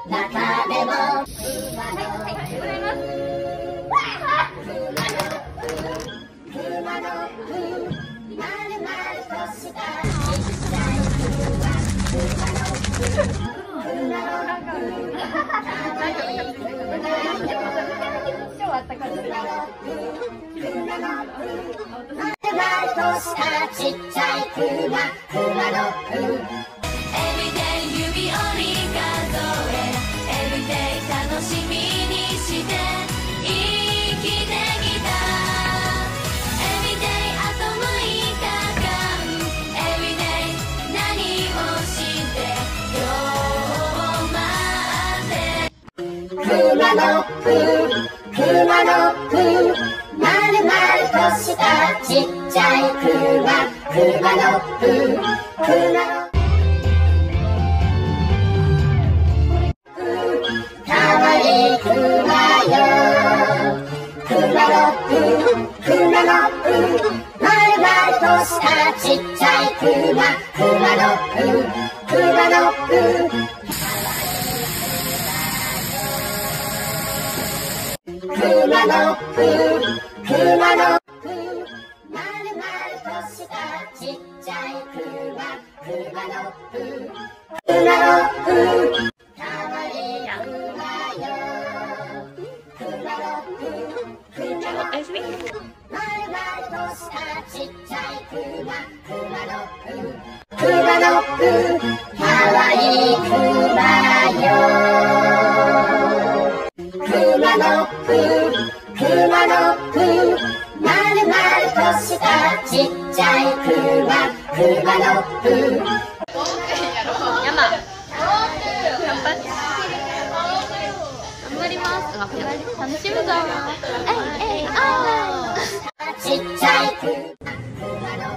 中でも熊のまるまるとしたちっちゃい熊の指折り数え Everyday 楽しみにして生きてきた Everyday あと6日間 Everyday 何をして今日待って熊のまるまるとしたちっちゃい熊のかわいい熊よ熊のまるまるとしたちっちゃい熊のまるまるとしたちっちゃい熊のかわいい熊よまるまるとしたちっちゃい熊のかわいい熊よ熊のまるまるとしたちっちゃい熊の山頑張ります楽しむぞちっちゃい熊の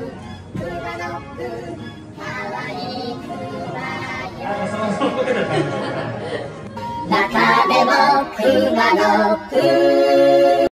かわいい熊よ中でも熊の